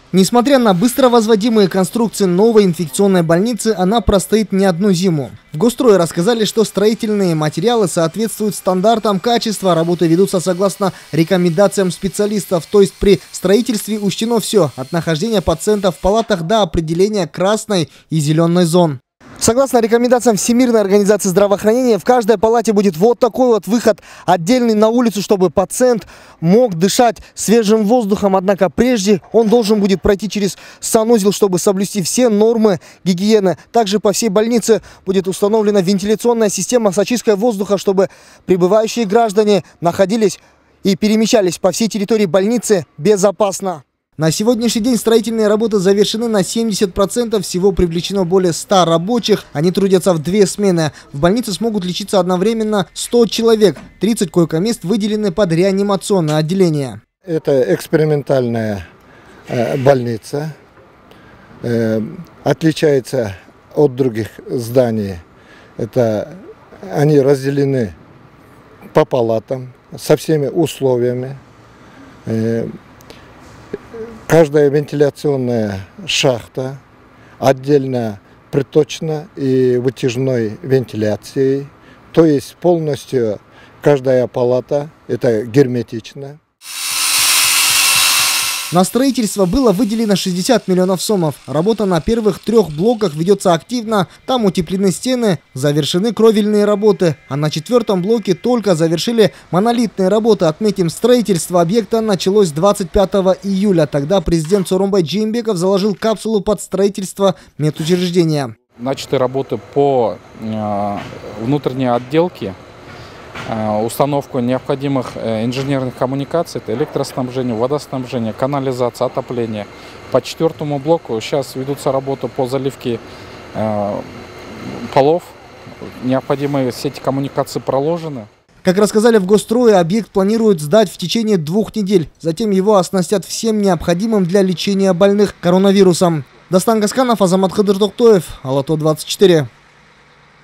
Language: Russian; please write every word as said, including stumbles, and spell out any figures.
Несмотря на быстро возводимые конструкции новой инфекционной больницы, она простоит не одну зиму. В Госстрое рассказали, что строительные материалы соответствуют стандартам качества, работы ведутся согласно рекомендациям специалистов, то есть при строительстве учтено все, от нахождения пациентов в палатах до определения красной и зеленой зон. Согласно рекомендациям Всемирной организации здравоохранения, в каждой палате будет вот такой вот выход, отдельный на улицу, чтобы пациент мог дышать свежим воздухом. Однако прежде он должен будет пройти через санузел, чтобы соблюсти все нормы гигиены. Также по всей больнице будет установлена вентиляционная система с очисткой воздуха, чтобы прибывающие граждане находились и перемещались по всей территории больницы безопасно. На сегодняшний день строительные работы завершены на семьдесят процентов, всего привлечено более ста рабочих. Они трудятся в две смены. В больнице смогут лечиться одновременно сто человек. тридцать койко-мест выделены под реанимационное отделение. Это экспериментальная э, больница. Э, отличается от других зданий. Это, они разделены по палатам со всеми условиями. Э, Каждая вентиляционная шахта отдельно приточна и вытяжной вентиляцией. То есть полностью каждая палата это герметично. На строительство было выделено шестьдесят миллионов сомов. Работа на первых трех блоках ведется активно. Там утеплены стены, завершены кровельные работы. А на четвертом блоке только завершили монолитные работы. Отметим, строительство объекта началось двадцать пятого июля. Тогда президент Сооронбай Жээнбеков заложил капсулу под строительство медучреждения. Начаты работы по э, внутренней отделке. Установку необходимых инженерных коммуникаций, это электроснабжение, водоснабжение, канализация, отопление. По четвертому блоку сейчас ведутся работы по заливке э, полов. Необходимые сети коммуникаций проложены. Как рассказали в Госстрое, объект планируют сдать в течение двух недель. Затем его оснастят всем необходимым для лечения больных коронавирусом. Дастан Гасканов, Азамат Хыдыртоктоев, Алато двадцать четыре.